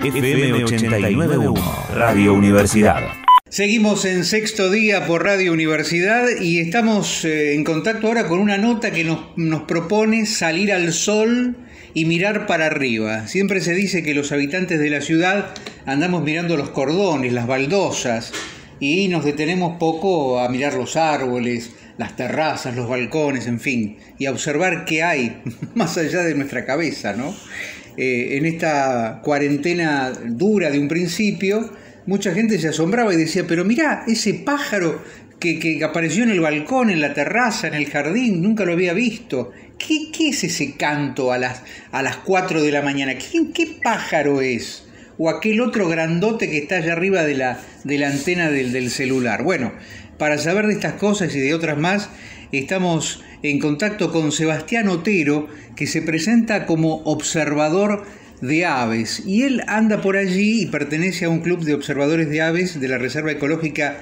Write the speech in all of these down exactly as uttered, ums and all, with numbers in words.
F M ochenta y nueve punto uno, Radio Universidad. Seguimos en Sexto Día por Radio Universidad y estamos eh, en contacto ahora con una nota que nos, nos propone salir al sol y mirar para arriba. Siempre se dice que los habitantes de la ciudad andamos mirando los cordones, las baldosas, y nos detenemos poco a mirar los árboles, las terrazas, los balcones, en fin, y a observar qué hay más allá de nuestra cabeza, ¿no? Eh, en esta cuarentena dura de un principio, mucha gente se asombraba y decía, pero mirá, ese pájaro que, que apareció en el balcón, en la terraza, en el jardín, nunca lo había visto. ¿Qué, qué es ese canto a las, a las cuatro de la mañana? ¿Qué, qué pájaro es? O aquel otro grandote que está allá arriba de la, de la antena del, del celular. Bueno, para saber de estas cosas y de otras más, estamos en contacto con Sebastián Otero, que se presenta como observador de aves. Y él anda por allí y pertenece a un club de observadores de aves de la Reserva Ecológica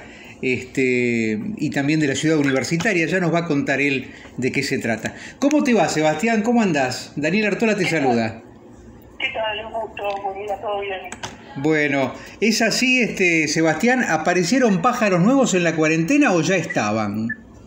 este, y también de la Ciudad Universitaria. Ya nos va a contar él de qué se trata. ¿Cómo te va, Sebastián? ¿Cómo andás? Daniel Artola te saluda. ¿Qué tal? Un gusto, muy bien, todo bien. Bueno, ¿es así, este Sebastián? ¿Aparecieron pájaros nuevos en la cuarentena o ya estaban?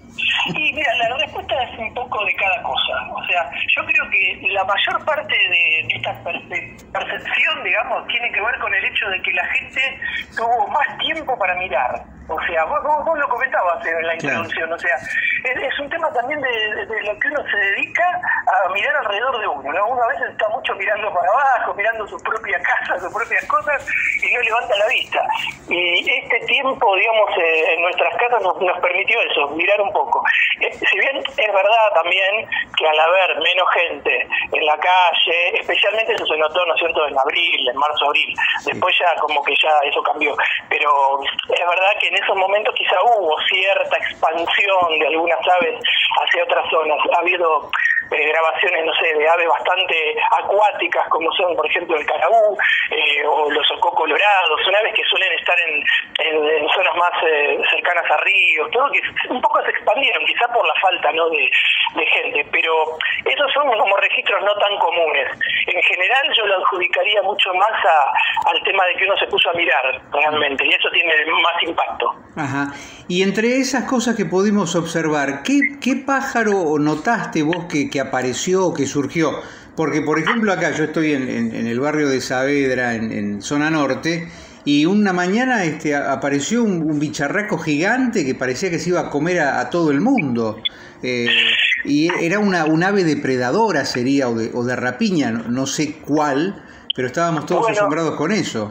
Y mira, la respuesta es un poco de cada cosa. O sea, yo creo que la mayor parte de esta perce- percepción, digamos, tiene que ver con el hecho de que la gente tuvo más tiempo para mirar. O sea, vos, vos, vos lo comentabas en la introducción, claro. O sea, es, es un tema también de, de, de lo que uno se dedica a mirar alrededor de uno, ¿no? Uno a veces está mucho mirando para abajo, mirando su propia casa, sus propias cosas, y no levanta la vista. Y este tiempo, digamos, eh, en nuestras casas nos, nos permitió eso, mirar un poco. Eh, si bien es verdad también que al haber menos gente en la calle, especialmente eso se notó, ¿no es cierto?, en abril, en marzo, abril, después ya como que ya eso cambió, pero es verdad que en esos momentos quizá hubo cierta expansión de algunas aves hacia otras zonas. Ha habido eh, grabaciones, no sé, de aves bastante acuáticas, como son, por ejemplo, el carabú eh, o los ocó colorados. Son aves que suelen estar en, en, en zonas más eh, cercanas a ríos, todo que un poco se expandieron, quizá por la falta, ¿no?, de, de gente, pero esos son como registros no tan comunes. En general yo lo adjudicaría mucho más a, al tema de que uno se puso a mirar realmente, y eso tiene más impacto. Ajá. Y entre esas cosas que pudimos observar, ¿qué, qué pájaro notaste vos que, que apareció, que surgió? Porque, por ejemplo, acá yo estoy en, en, en el barrio de Saavedra, en, en zona norte, y una mañana este, apareció un, un bicharraco gigante que parecía que se iba a comer a, a todo el mundo. Eh, y era una, un ave depredadora, sería, o de, o de rapiña, no, no sé cuál, pero estábamos todos bueno. asombrados con eso.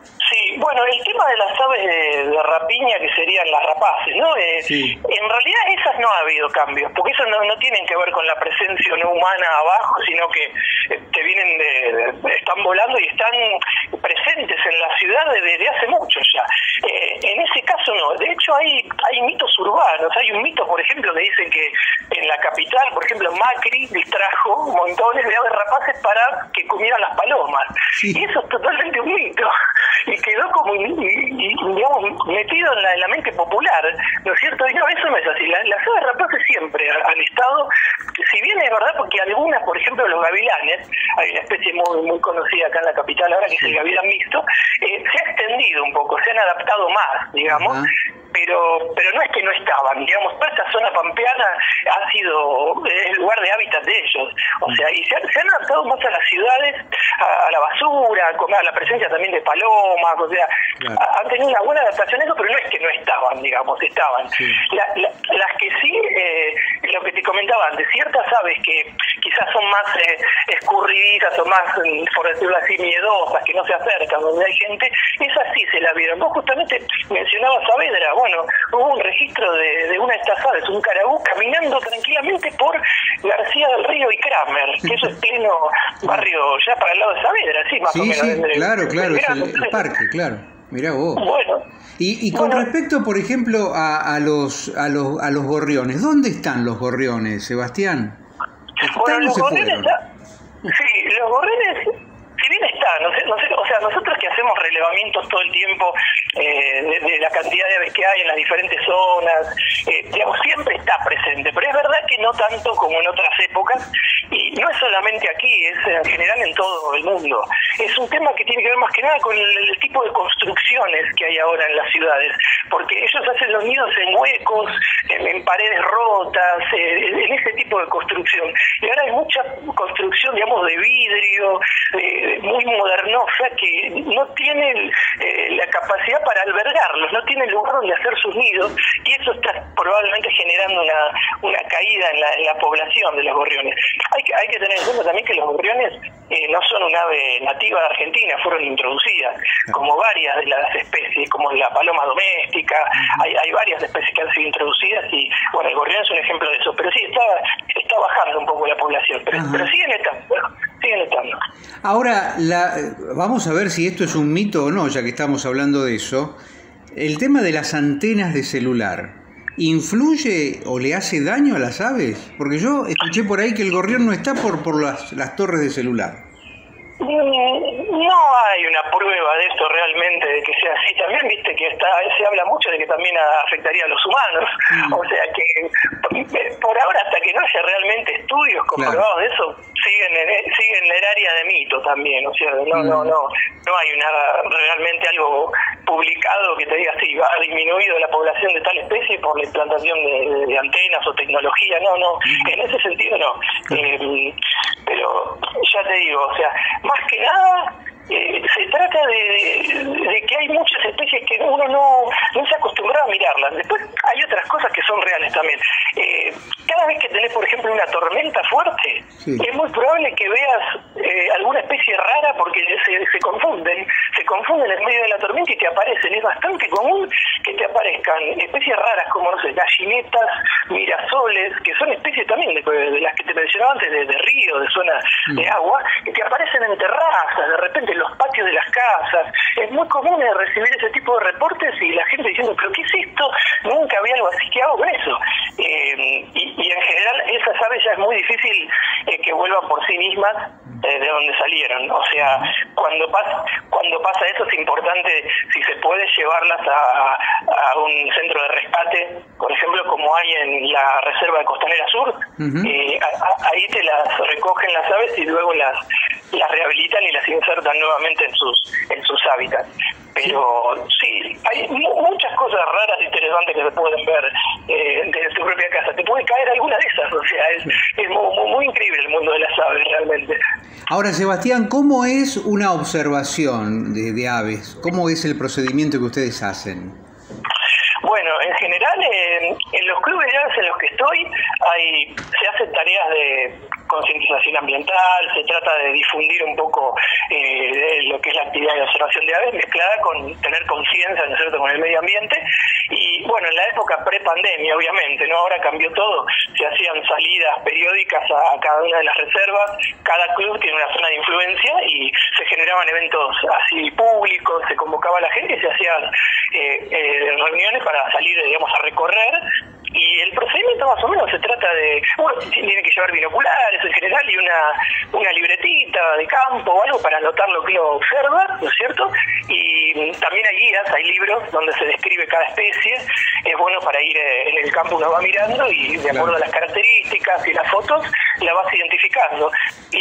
Bueno, el tema de las aves de, de rapiña, que serían las rapaces, ¿no? Eh, sí. En realidad esas no ha habido cambios, porque eso no, no tienen que ver con la presencia no humana abajo, sino que eh, te vienen de, de, están volando y están presentes en la ciudad desde hace mucho ya. Eh, en ese caso no. De hecho hay hay mitos urbanos. Hay un mito, por ejemplo, que dice que en la capital, por ejemplo, Macri distrajo montones de aves rapaces para que comieran las palomas. Sí. Y eso es totalmente un mito. Y quedó como, y, y, digamos, metido en la, en la mente popular, ¿no es cierto? Y no, eso no es así. La, las aves rapaces siempre han estado, si bien es verdad, porque algunas, por ejemplo, los gavilanes, hay una especie muy muy conocida acá en la capital ahora, que es el gavilán mixto, eh, se ha extendido un poco, se han adaptado más, digamos, uh-huh. pero pero no es que no estaban, digamos, toda esta zona pampeana ha sido el lugar de hábitat de ellos, o sea, y se han, se han adaptado más a las ciudades, a, a la basura, a la presencia también de palomas, o sea, claro. han tenido una buena adaptación a eso, pero no es que no estaban, digamos, estaban. Sí. La, la, las que sí, eh, lo que te comentaba antes, ciertas aves que quizás son más eh, escurridizas o más, por decirlo así, miedosas, que no se acercan donde hay gente, esas sí se la vieron. Vos justamente mencionabas Saavedra, bueno, hubo un registro de, de una de estas aves, un carabú caminando tranquilamente por García del Río y Kramer, que eso es pleno barrio ya para el lado de Saavedra, sí, más sí, o menos. Sí, entre, claro, claro, es el, el parque, claro. Mirá vos. Bueno. Y, y con bueno, respecto, por ejemplo, a, a los a los a los gorriones, ¿dónde están los gorriones, Sebastián? ¿Están bueno, o los se gorriones, fueron? Sí, los gorriones, si bien están, no sé, no sé, o sea, nosotros que hacemos relevamientos todo el tiempo eh, de, de la cantidad de aves que hay en las diferentes zonas, eh, digamos, siempre está presente, pero es verdad que no tanto como en otras épocas, y, no es solamente aquí, es en general en todo el mundo. Es un tema que tiene que ver más que nada con el, el tipo de construcciones que hay ahora en las ciudades, porque ellos hacen los nidos en huecos, en, en paredes rotas, eh, en ese tipo de construcción. Y ahora hay mucha construcción, digamos, de vidrio, eh, muy modernosa, que no tiene eh, la capacidad para albergarlos, no tiene lugar donde hacer sus nidos, y eso está probablemente generando una, una caída en la, en la población de los gorriones. Hay que, hay que tener en cuenta también que los gorriones eh, no son un ave nativa de Argentina, fueron introducidas, como varias de las especies, como la paloma doméstica, hay, hay varias especies que han sido introducidas, y bueno, el gorrión es un ejemplo de eso, pero sí, está, está bajando un poco la población, pero, pero siguen estando, bueno, siguen estando. Ahora, la, vamos a ver si esto es un mito o no, ya que estamos hablando de eso. El tema de las antenas de celular, ¿influye o le hace daño a las aves? Porque yo escuché por ahí que el gorrión no está por, por las, las torres de celular. No hay una prueba de esto realmente, de que sea así. También viste que está, se habla mucho de que también afectaría a los humanos. Mm. O sea que por ahora, hasta que no haya realmente estudios comprobados claro. de eso, siguen en, siguen en el área de mito también. O sea, no, mm. no, no, no hay una realmente algo publicado que te diga sí, ha disminuido la población de tal especie por la implantación de, de antenas o tecnología. No, no, mm. en ese sentido no. Claro. Eh, pero ya te digo, o sea, más que nada eh, se trata de, de, de que hay muchas especies que uno no, no se acostumbra a mirarlas. Después hay otras cosas que son reales también. Eh, cada vez que tenés, por ejemplo, una tormenta fuerte, sí. es muy probable que veas eh, alguna especie rara porque se, se confunden, se confunden en medio de la tormenta y te aparecen. Es bastante común que te aparezcan especies raras como, no sé, gallinetas, mirasoles, que son especies también de, de las que te mencionaba antes, de, de río, de zonas mm. de agua, que te aparecen en terrazas, de repente en los patios de las casas. Es muy común recibir ese tipo de reportes y la gente diciendo, ¿pero qué es esto? Nunca había algo así, ¿qué hago con eso? Eh, y, y en general esas aves ya es muy difícil eh, que vuelvan por sí mismas eh, de donde salieron. O sea, cuando pasa, cuando pasa eso es importante, si se puede, llevarlas a, a un centro de rescate, por ejemplo, como hay en la Reserva de Costanera Sur. Uh-huh. eh, a, a, ahí te las recogen las aves y luego las, las rehabilitan y las insertan nuevamente en sus, en sus hábitats. Pero sí, hay muchas cosas raras e interesantes que se pueden ver eh, desde tu propia casa. Te puede caer alguna de esas, o sea, es, es muy, muy, muy increíble el mundo de las aves realmente. Ahora, Sebastián, ¿cómo es una observación de, de aves? ¿Cómo es el procedimiento que ustedes hacen? Bueno, en general, en, en los clubes de aves en los que estoy, hay, se hacen tareas de concientización ambiental, se trata de difundir un poco eh, de lo que es la actividad de observación de aves, mezclada con tener conciencia, ¿no es cierto?, con el medio ambiente. Y bueno, en la época pre-pandemia, obviamente, ¿no? Ahora cambió todo, se hacían salidas periódicas a, a cada una de las reservas, cada club tiene una zona de influencia y se generaban eventos así públicos, se convocaba a la gente y se hacían eh, eh, reuniones para salir, digamos, a recorrer. Y el procedimiento más o menos se trata de, bueno, tiene que llevar binoculares en general y una, una libretita de campo o algo para anotar lo que uno observa, ¿no es cierto? Y también hay guías, hay libros donde se describe cada especie. Es bueno para ir en el campo, uno va mirando y de acuerdo a las características y las fotos la vas identificando.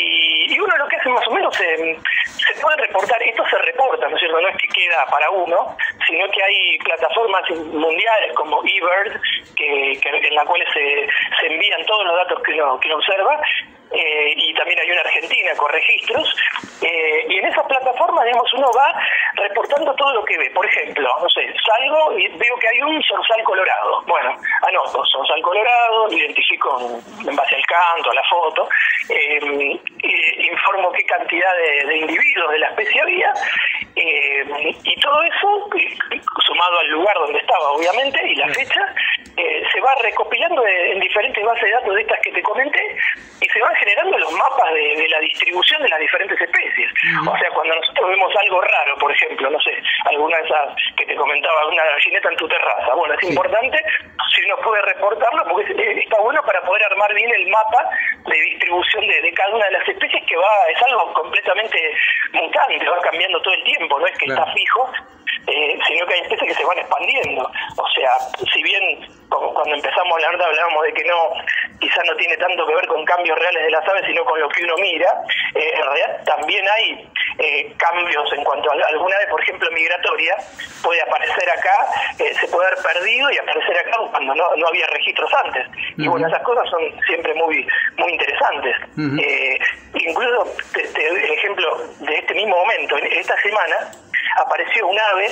Y, y uno lo que hace más o menos se, se puede reportar, esto se reporta, ¿no es cierto? No es que queda para uno, sino que hay plataformas mundiales como eBird, que Que, en la cual se, se envían todos los datos que uno, que uno observa, eh, y también hay una Argentina con registros, eh, y en esas plataformas, digamos, uno va reportando todo lo que ve. Por ejemplo, no sé, salgo y veo que hay un zorzal colorado. Bueno, anoto, zorzal colorado, identifico en base al canto, a la foto, eh, eh, informo qué cantidad de, de individuos de la especie había, eh, y todo eso, sumado al lugar donde estaba, obviamente, y la fecha, eh, se va recopilando en diferentes bases de datos de estas que te comenté y se van generando los mapas de, de la distribución de las diferentes especies. Uh-huh. O sea, cuando nosotros vemos algo raro, por ejemplo, no sé, alguna de esas que te comentaba, una gallineta en tu terraza, bueno, es sí. importante si uno puede reportarlo porque está bueno para poder armar bien el mapa de distribución de, de cada una de las especies, que va es algo completamente mutante, va cambiando todo el tiempo, no es que claro. está fijo. Eh, eh, sino que hay especies que se van expandiendo. O sea, si bien como cuando empezamos la nota hablábamos de que no, quizás no tiene tanto que ver con cambios reales de las aves, sino con lo que uno mira, eh, en realidad también hay eh, cambios en cuanto a alguna ave, por ejemplo, migratoria, puede aparecer acá, eh, se puede haber perdido y aparecer acá cuando no, no había registros antes. Uh-huh. Y bueno, esas cosas son siempre muy muy interesantes. Uh-huh. Eh, incluso, te, te, el ejemplo de este mismo momento, en esta semana apareció un ave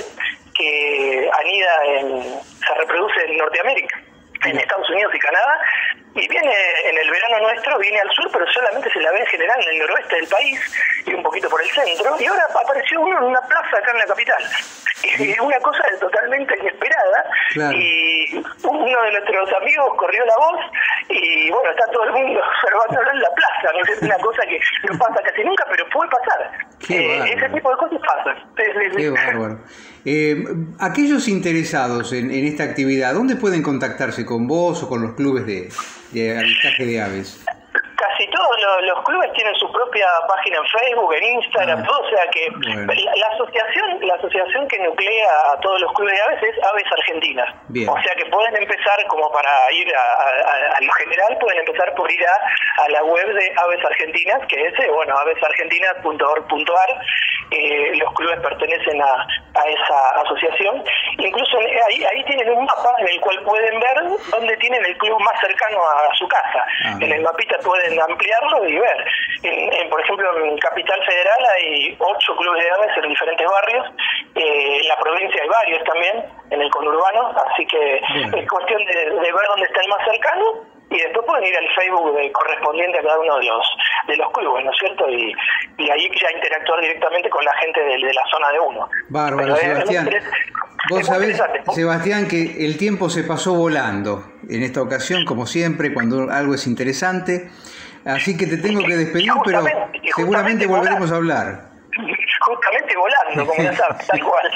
que anida en, se reproduce en Norteamérica, en Estados Unidos y Canadá, y viene en el verano nuestro, viene al sur, pero solamente se la ve en general en el noroeste del país y un poquito por el centro, y ahora apareció uno en una plaza acá en la capital. Y es una cosa totalmente inesperada, claro. Y uno de nuestros amigos corrió la voz y bueno, está todo el mundo observándolo en la plaza, no es una cosa que no pasa casi nunca, pero puede pasar. Eh, ese tipo de cosas pasan. Qué bárbaro. Eh, aquellos interesados en, en esta actividad, ¿dónde pueden contactarse con vos o con los clubes de, de avistaje de aves? Casi todos los, los clubes tienen su propia página en Facebook, en Instagram, ah, todo, o sea que bueno. la, la asociación la asociación que nuclea a todos los clubes de aves es Aves Argentinas. Bien. O sea que pueden empezar, como para ir a, a, a lo general, pueden empezar por ir a, a la web de Aves Argentinas, que es, bueno, aves argentinas punto org punto a r. Eh, los clubes pertenecen a, a esa asociación. Incluso ahí, ahí tienen un mapa en el cual pueden ver dónde tienen el club más cercano a su casa. Ah, en el mapita pueden ampliarlo y ver. En, en, por ejemplo, en Capital Federal hay ocho clubes de aves en diferentes barrios. Eh, en la provincia hay varios también, en el conurbano. Así que bien. Es cuestión de, de ver dónde está el más cercano. Y después pueden ir al Facebook de, correspondiente a cada uno de los de los clubes, ¿no es cierto? Y, y ahí ya interactuar directamente con la gente de, de la zona de uno. Bárbaro, Sebastián. Es, Vos sabés, Sebastián, que el tiempo se pasó volando en esta ocasión, como siempre, cuando algo es interesante. Así que te tengo que despedir, pero seguramente volveremos a hablar. Justamente volando, como ya sabes, tal cual.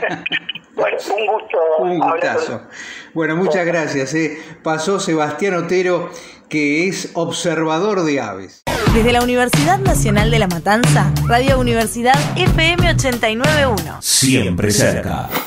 Bueno, un gusto. Un gustazo. Bueno, muchas gracias. Eh. Pasó Sebastián Otero, que es observador de aves. Desde la Universidad Nacional de La Matanza, Radio Universidad F M ochenta y nueve punto uno. Siempre cerca.